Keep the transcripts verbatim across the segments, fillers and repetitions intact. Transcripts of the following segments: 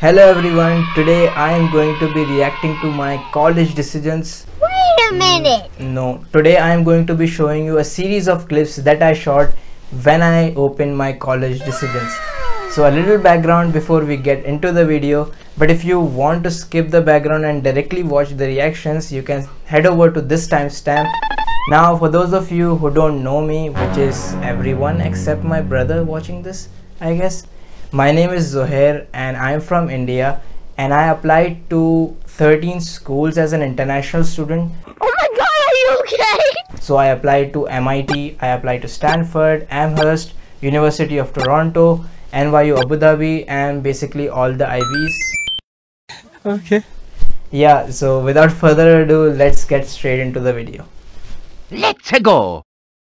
Hello everyone, today I am going to be reacting to my college decisions. Wait a minute! No, today I am going to be showing you a series of clips that I shot when I opened my college decisions. So a little background before we get into the video, but if you want to skip the background and directly watch the reactions, you can head over to this timestamp. Now for those of you who don't know me, which is everyone except my brother watching this, I guess. My name is Zohair and I am from India, and I applied to thirteen schools as an international student. Oh my god, are you okay? So I applied to M I T, I applied to Stanford, Amherst, University of Toronto, N Y U Abu Dhabi, and basically all the I Vs. Okay. Yeah, so without further ado, let's get straight into the video. Let's go.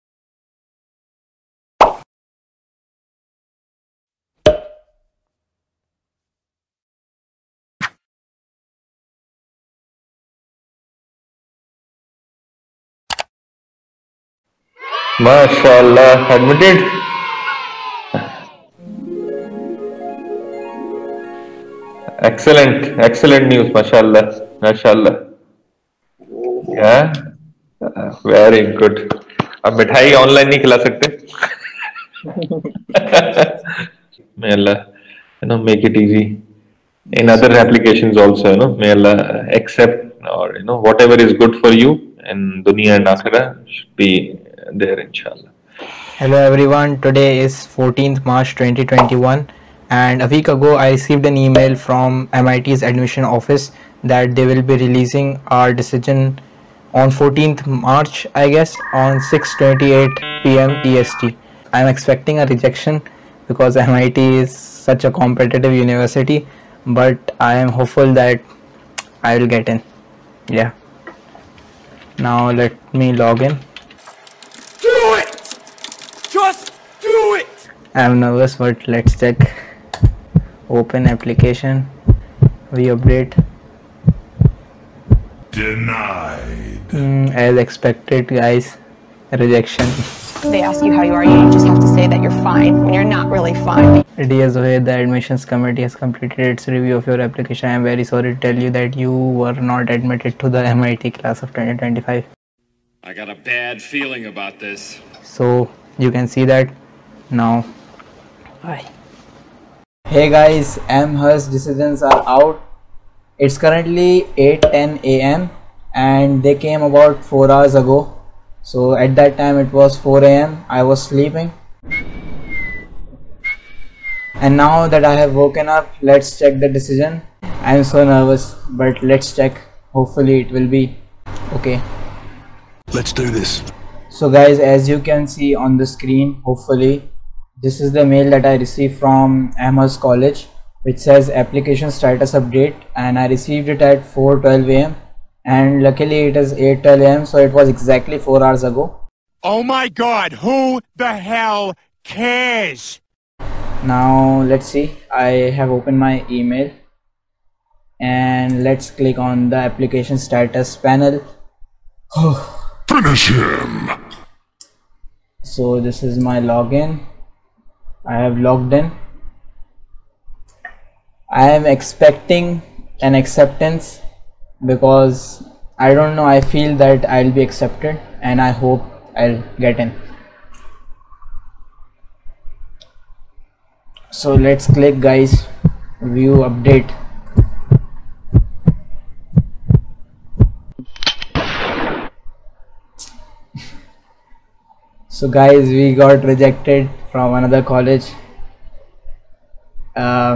MashaAllah, admitted. Excellent, excellent news. MashaAllah, MashaAllah. Yeah, uh, very good. अब मिठाई online नहीं खिला सकते. May Allah, you know, make it easy in other applications also. You know, may Allah accept, or you know, whatever is good for you in dunya and akhirah should be there, inshallah. Hello everyone, today is fourteenth March twenty twenty-one, and a week ago I received an email from M I T's admission office that they will be releasing our decision on fourteenth March, I guess, on six twenty-eight p m E S T. I am expecting a rejection because M I T is such a competitive university, but I am hopeful that I will get in. Yeah. Now let me log in. Do it! Just do it! I am nervous, but let's check. Open application. We update. Denied. Mm, as expected, guys. Rejection. They ask you how you are, you just have to say that you're fine when you're not really fine. Dear Zohair, the admissions committee has completed its review of your application. I am very sorry to tell you that you were not admitted to the M I T class of twenty twenty-five. I got a bad feeling about this. So you can see that now. Bye. Hey guys, Amherst decisions are out. It's currently eight ten a m and they came about four hours ago. So at that time it was four a m I was sleeping. And now that I have woken up, let's check the decision. I am so nervous, but let's check. Hopefully it will be okay. Let's do this. So guys, as you can see on the screen, hopefully this is the mail that I received from Amherst College, which says application status update, and I received it at four twelve a m and luckily it is eight twelve a m so it was exactly four hours ago. Oh my god, who the hell cares? Now let's see. I have opened my email and let's click on the application status panel. Finish him. So this is my login. I have logged in. I am expecting an acceptance because I don't know, I feel that I'll be accepted and I hope I'll get in. So let's click, guys, view update. So guys, we got rejected from another college. Uh,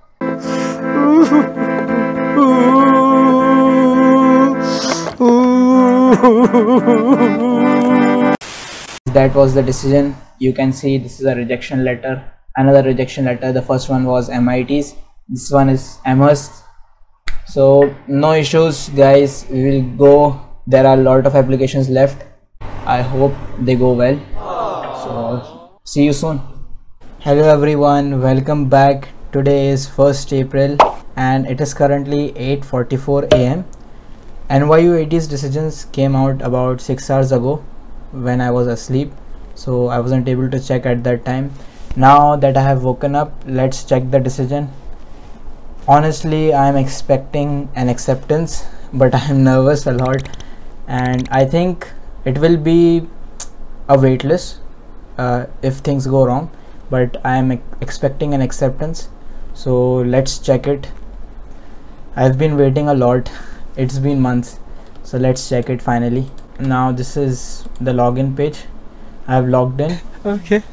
that was the decision. You can see this is a rejection letter, another rejection letter. The first one was M I T's, this one is Amherst. So no issues, guys. We will go. There are a lot of applications left. I hope they go well. So see you soon. Hello everyone, welcome back. Today is first April and it is currently eight forty-four a m N Y U A T's decisions came out about six hours ago when I was asleep, so I wasn't able to check at that time. Now that I have woken up, let's check the decision. honestly I'm expecting an acceptance, but I'm nervous a lot, and I think it will be a waitlist uh, if things go wrong, but I'm e- expecting an acceptance. So let's check it. I've been waiting a lot, it's been months, so let's check it finally. Now this is the login page. I've logged in. Okay.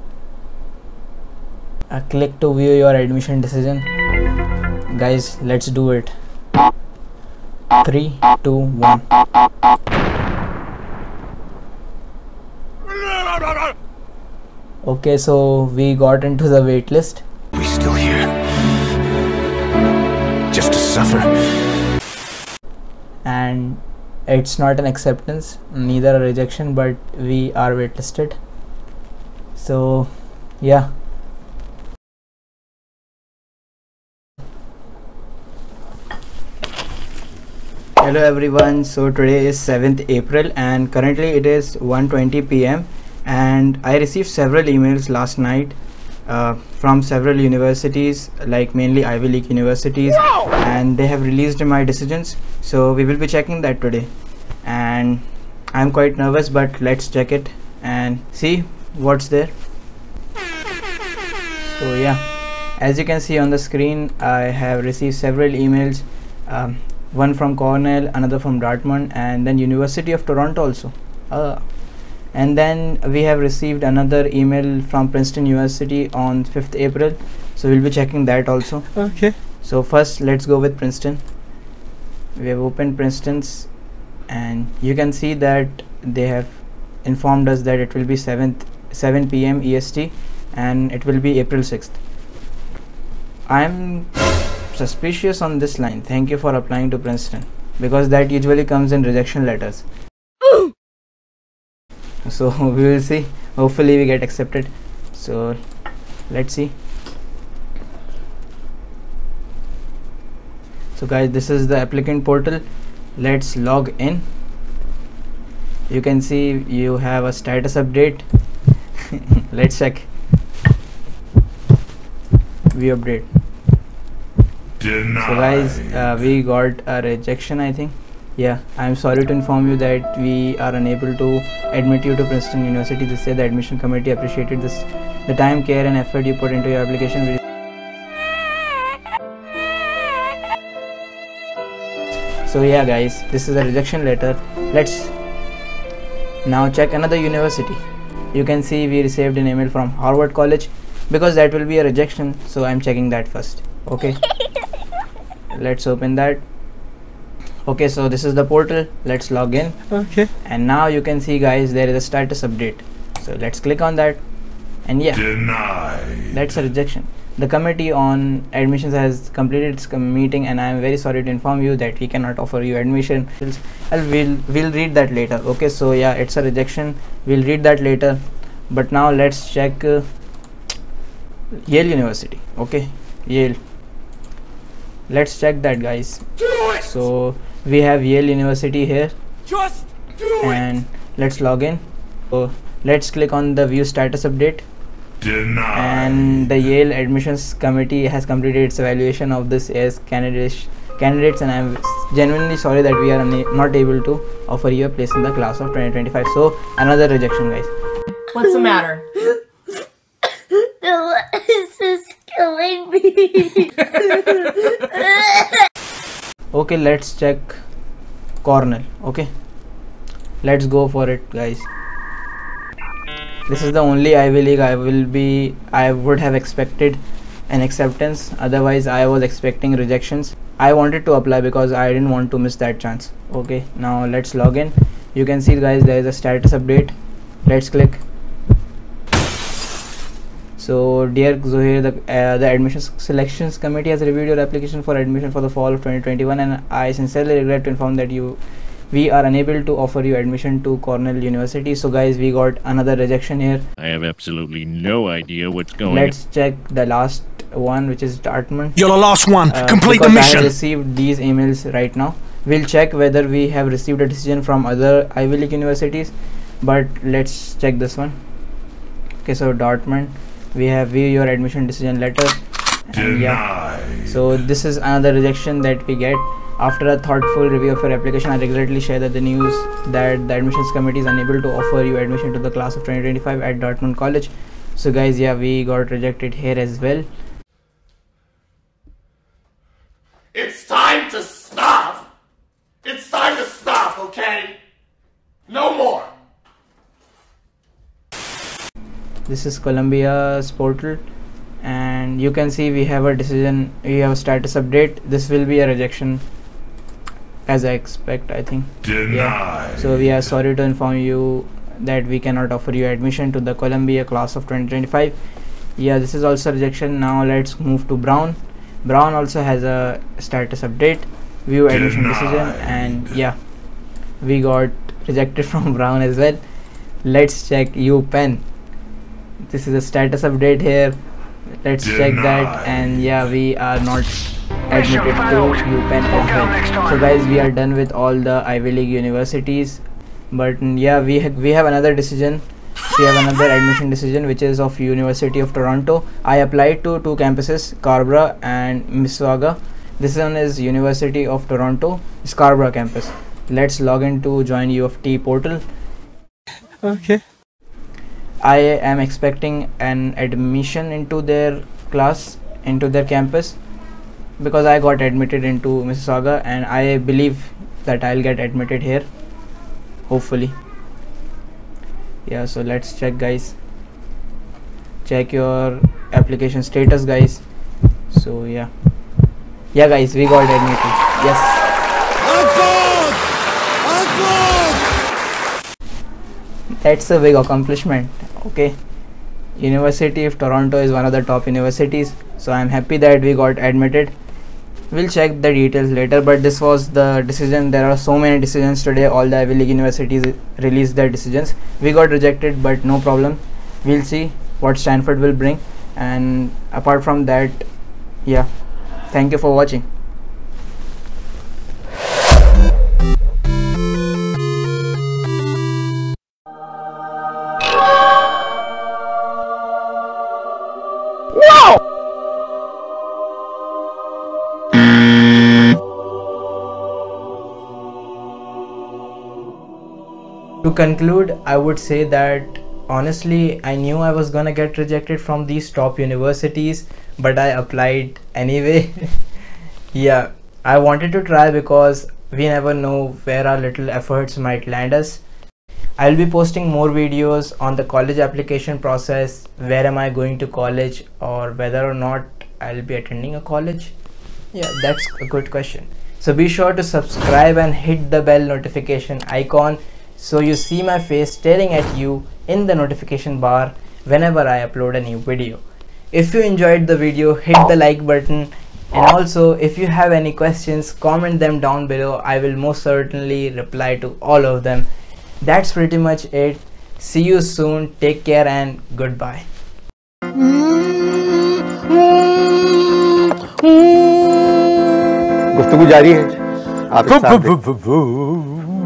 I click to view your admission decision. Guys, let's do it. Three, two, one. Okay, so we got into the wait list. We still here. Just to suffer. And it's not an acceptance, neither a rejection, but we are waitlisted. So yeah. Hello everyone, so today is seventh April and currently it is one twenty p m and I received several emails last night uh, from several universities, like mainly Ivy League universities, and they have released my decisions, so we will be checking that today. And I'm quite nervous, but let's check it and see what's there. So yeah, as you can see on the screen, I have received several emails, um, one from Cornell, another from Dartmouth, and then University of Toronto also. Uh, and then we have received another email from Princeton University on fifth April, so we'll be checking that also. Okay. So first let's go with Princeton. We have opened Princeton's and you can see that they have informed us that it will be seventh seven p m E S T and it will be April sixth. I'm suspicious on this line, thank you for applying to Princeton, because that usually comes in rejection letters. So we will see, hopefully we get accepted. So let's see. So guys, this is the applicant portal. Let's log in. You can see you have a status update. Let's check. View update. Denied. So guys, uh, we got a rejection, I think. Yeah, I'm sorry to inform you that we are unable to admit you to Princeton University. They say the admission committee appreciated this, the time, care and effort you put into your application. So yeah guys, this is a rejection letter. Let's now check another university. You can see we received an email from Harvard College, because that will be a rejection, so I'm checking that first. Okay. Let's open that. Okay, so this is the portal. Let's log in. Okay. And now you can see guys, there is a status update, so let's click on that. And yeah, Denied. that's a rejection. The committee on admissions has completed its meeting and I am very sorry to inform you that we cannot offer you admission. I'll, we'll, we'll read that later. Okay, so yeah, it's a rejection, we'll read that later. But now let's check uh, Yale University. Okay, Yale. Let's check that guys. So we have Yale University here. Just do And let's log in. So let's click on the view status update. Denied. And the Yale admissions committee has completed its evaluation of this as candidates candidates and I'm genuinely sorry that we are not able to offer you a place in the class of twenty twenty-five. So another rejection guys. What's the matter? This is killing me. Okay, let's check Cornell. Okay, let's go for it guys. This is the only Ivy League I will be I would have expected an acceptance, otherwise I was expecting rejections. I wanted to apply because I didn't want to miss that chance. Okay, now let's log in. You can see guys, there is a status update. Let's click. So dear Zohair, the, uh, the admissions selections committee has reviewed your application for admission for the fall of twenty twenty-one and I sincerely regret to inform that you we are unable to offer you admission to Cornell University. So guys, we got another rejection here. I have absolutely no idea what's going on. Let's check the last one, which is Dartmouth. You're the last one. Uh, Complete the because I mission. have received these emails right now. We'll check whether we have received a decision from other Ivy League universities, but let's check this one. Okay, so Dartmouth, we have view your admission decision letter. And yeah, So this is another rejection that we get. After a thoughtful review of your application, I regretfully share that the news that the admissions committee is unable to offer you admission to the class of twenty twenty-five at Dartmouth College. So guys, yeah, we got rejected here as well. It's time to stop! It's time to stop, okay? No more! This is Columbia's portal, and you can see we have a decision, we have a status update. This will be a rejection, as I expect, I think. Denied. Yeah. So we are sorry to inform you that we cannot offer you admission to the Columbia class of twenty twenty-five. Yeah, this is also rejection. Now let's move to Brown. Brown also has a status update, view admission Denied. decision, and yeah, we got rejected from Brown as well. Let's check UPenn. This is a status update here. Let's check that, and yeah, we are not admitted to UPenn as well. So guys, we are done with all the Ivy League universities, but mm, yeah, we ha we have another decision. We have another admission decision, which is of University of Toronto. I applied to two campuses, Scarborough and Mississauga. This one is University of Toronto, Scarborough campus. Let's log into Join U of T portal. Okay. I am expecting an admission into their class, into their campus, because I got admitted into Mississauga, and I believe that I'll get admitted here, hopefully. Yeah, so let's check, guys. Check your application status, guys. So yeah, yeah guys, we got admitted. Yes. That's a big accomplishment. Okay, University of Toronto is one of the top universities, so I'm happy that we got admitted. We'll check the details later, but this was the decision. There are so many decisions today. All the Ivy League universities released their decisions. We got rejected, but no problem. We'll see what Stanford will bring. And apart from that, yeah, thank you for watching. To conclude, I would say that honestly, I knew I was gonna get rejected from these top universities, but I applied anyway. Yeah, I wanted to try because we never know where our little efforts might land us. I'll be posting more videos on the college application process, where am I going to college, or whether or not I'll be attending a college. Yeah, that's a good question. So be sure to subscribe and hit the bell notification icon, so you see my face staring at you in the notification bar whenever I upload a new video. If you enjoyed the video, hit the like button, and also if you have any questions, comment them down below. I will most certainly reply to all of them. That's pretty much it. See you soon, take care, and goodbye. गुफ्तगू जारी है।